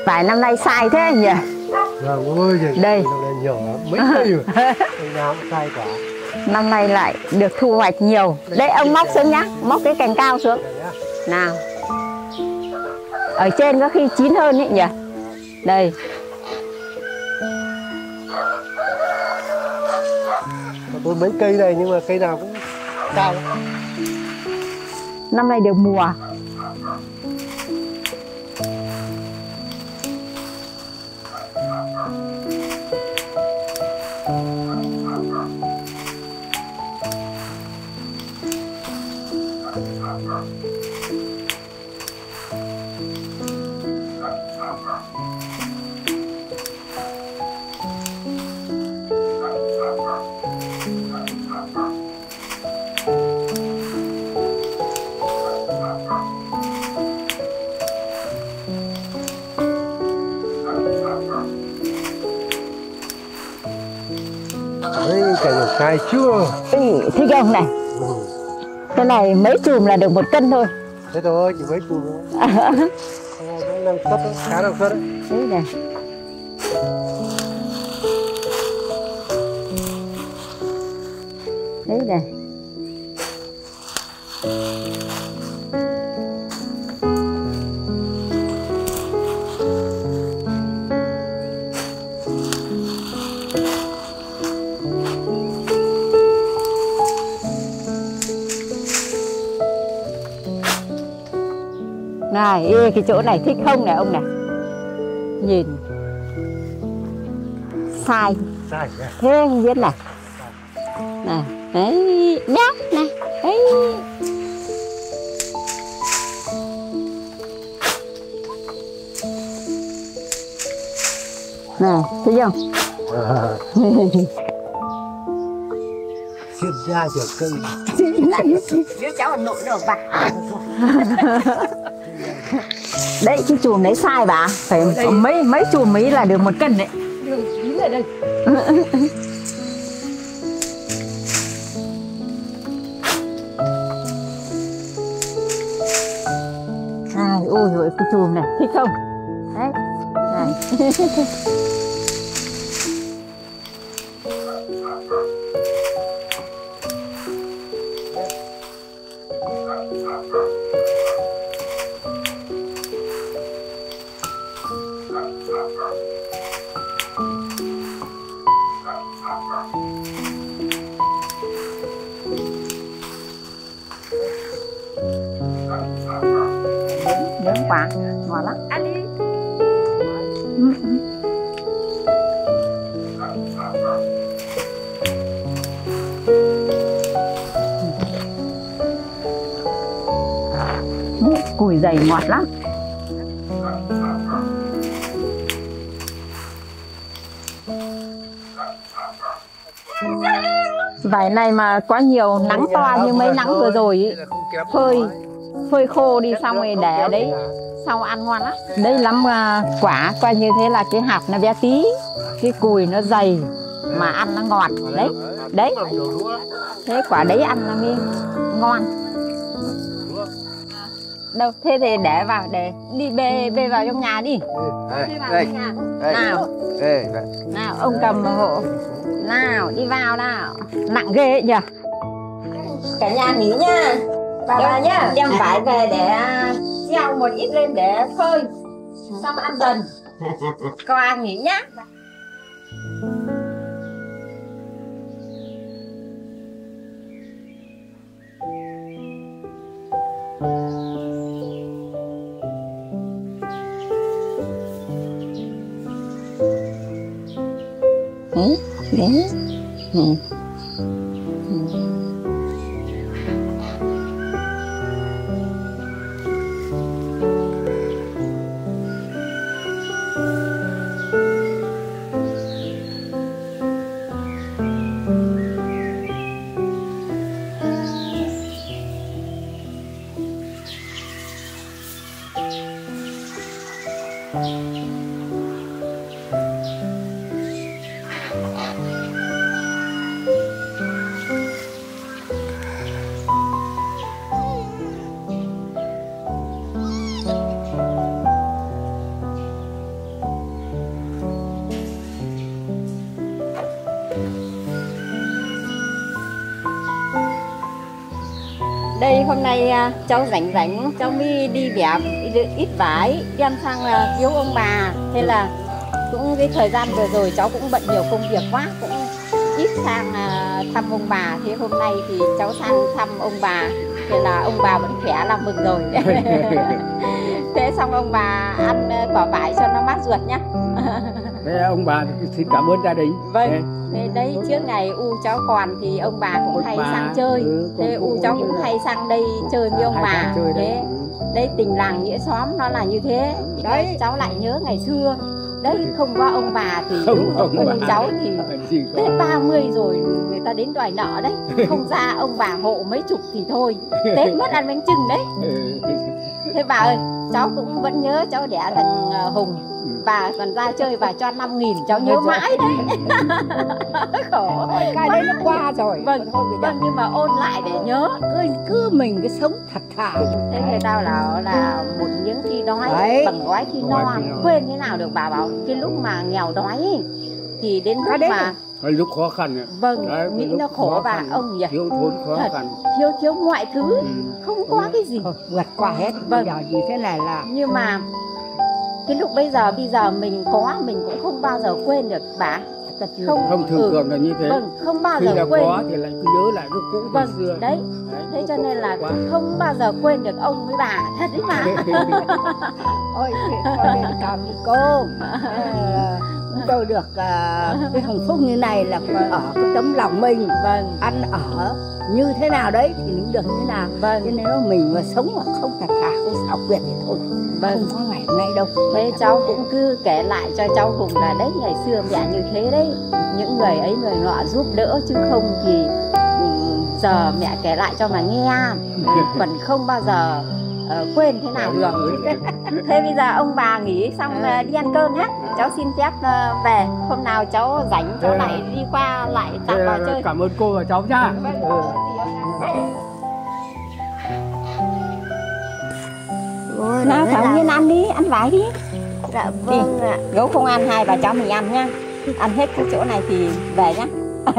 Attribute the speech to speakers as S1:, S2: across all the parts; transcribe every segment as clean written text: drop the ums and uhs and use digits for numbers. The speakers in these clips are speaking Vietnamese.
S1: Vải năm nay sai thế nhỉ?
S2: Vâng, ôi giời,
S1: đây
S2: năm nay nhỏ mấy cây rồi. Cây nào cũng sai cả.
S1: Năm nay lại được thu hoạch nhiều. Đây ông móc xuống nhá, móc cái cành cao xuống. Nào. Ở trên có khi chín hơn ấy nhỉ? Đây.
S2: Tôi mấy cây này nhưng mà cây nào cũng cao.
S1: Năm nay được mùa.
S2: Đấy, cây này sai chưa?
S1: Thích không này? Cái này mấy chùm là được 1 cân thôi.
S2: Thế thôi, chỉ mấy chùm thôi. Năng suất đó, khá năng suất đấy.
S1: Đấy này. Đấy này. Này, cái chỗ này thích không này ông này? Nhìn sai thế không biết này. Này, đấy, nhá, này, đấy. Này, thấy không?
S2: Xuyên ra được cây.
S1: Nếu cháu nội được bà. Đấy, cái chùm đấy sai bà. Phải mấy chùm ấy là được 1 cân đấy.
S3: Đường chín ở đây.
S1: Ôi rồi cái chùm này, thích không? Đấy, này. Nướng quá, ngon lắm.
S3: Ăn đi.
S1: Cùi dày ngọt lắm. Vải này mà quá nhiều nắng to như mấy nắng vừa rồi ý. Phơi khô đi xong rồi để ở đấy, sau ăn ngon lắm. Đây lắm quả coi như thế là cái hạt nó bé tí, cái cùi nó dày mà ăn nó ngọt đấy. Đấy, thế quả đấy ăn nó mới ngon. Đâu thế thì để vào, để đi bê vào trong nhà đi.
S2: Đây,
S1: nào, nào ông cầm hộ, nào đi vào nào. Nặng ghê ấy nhỉ. Cả nhà nghỉ nhá, bà nhá, đem vải về để gieo một ít lên để phơi, xong ăn dần. Con ăn nghỉ nhá. Đấy. hôm nay cháu rảnh cháu mới đi bẻ ít vải đem sang biếu ông bà. Thế là cũng cái thời gian vừa rồi cháu cũng bận nhiều công việc quá, cũng ít sang thăm ông bà. Thế hôm nay thì cháu sang thăm ông bà, thế là ông bà vẫn khỏe là mừng rồi. Thế xong ông bà ăn quả vải cho nó mát ruột nhá.
S2: Thế ông bà xin cảm ơn gia đình.
S1: Vâng. Thế đấy, trước ngày U cháu còn thì ông bà cũng hay sang chơi. Thế U cháu cũng hay sang đây chơi với ông bà. Thế đấy, tình làng nghĩa xóm nó là như thế. Đấy, cháu lại nhớ ngày xưa. Đấy, không có ông bà thì ông cháu thì Tết 30 rồi người ta đến đòi nợ đấy. Không ra ông bà hộ mấy chục thì thôi, Tết mất ăn bánh chưng đấy. Thế bà ơi, cháu cũng vẫn nhớ cháu đẻ thằng Hùng. Bà còn ra chơi bà cho 5.000, cháu nhớ mãi đấy. Khổ.
S3: Cái đấy nó qua rồi.
S1: Vâng, nhưng mà ôn lại để nhớ.
S3: Cứ mình cứ sống thật thà.
S1: Thế người ta bảo là một miếng khi đói, bằng gói khi no. Quên thế nào được, bà bảo cái lúc mà nghèo đói ấy, thì đến lúc mà
S2: lúc khó khăn.
S1: Vâng, nghĩ nó khổ bà ông nhỉ.
S2: Thiếu thốn khó khăn.
S1: Thiếu mọi thứ, không có cái gì.
S3: Vượt qua hết.
S1: Vâng.
S3: Giờ gì thế này là.
S1: Nhưng mà cái lúc bây giờ mình có, mình cũng không bao giờ quên được bà.
S2: Không thường thường là như thế.
S1: Vâng, không bao
S2: giờ
S1: quên.
S2: Có thì lại cứ nhớ lại cái cũ ngày xưa.
S1: Đấy. Thế cho nên là không bao giờ quên được ông với bà. Thật đấy mà.
S3: Ôi, con nên cảm ơn cô. Tôi được cái hạnh phúc như này là ở cái tấm lòng mình.
S1: Vâng.
S3: Ăn ở như thế nào đấy thì nó được như thế nào.
S1: Vâng.
S3: Cho nên mình mà sống mà không thật thà, không xảo quyệt thì thôi.
S1: Vâng.
S3: Không có ngày hôm nay đâu.
S1: Thế cháu cũng cứ kể lại cho cháu Hùng là đấy, ngày xưa mẹ như thế đấy, những người ấy người nọ giúp đỡ, chứ không thì giờ mẹ kể lại cho mà nghe, còn không bao giờ quên thế nào được. Thế bây giờ ông bà nghỉ xong đi ăn cơm nhé. Cháu xin phép về, hôm nào cháu rảnh cháu lại đi qua lại tặng vào chơi.
S2: Cảm ơn cô và cháu nhá.
S1: Nào Thảo Nguyên ăn đi, ăn vải đi.
S4: Dạ vâng ạ.
S1: Gấu không ăn, hai bà cháu mình ăn nhá. Ăn hết cái chỗ này thì về nhá.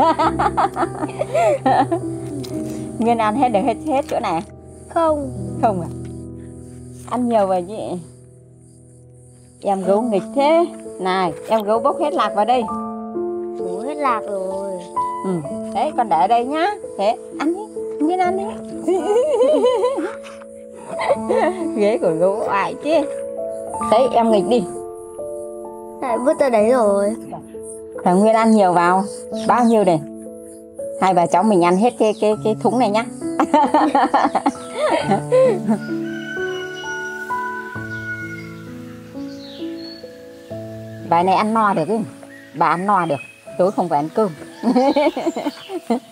S1: Nguyên ăn hết được hết chỗ này?
S4: Không.
S1: Không à? Ăn nhiều rồi chứ. Em gấu nghịch thế. Này, em gấu bốc hết lạc vào đây.
S4: Bố hết lạc rồi.
S1: Đấy, con để ở đây nhá. Thế, ăn đi, Nguyên ăn đi. Ghế của gấu oải chứ. Đấy, em nghịch đi.
S4: Tại vứt tới đấy rồi.
S1: Thằng Nguyên ăn nhiều vào. Bao nhiêu đây? Hai bà cháu mình ăn hết cái thúng này nhá. Bài này ăn no được chứ. Bà ăn no được. Tối không phải ăn cơm.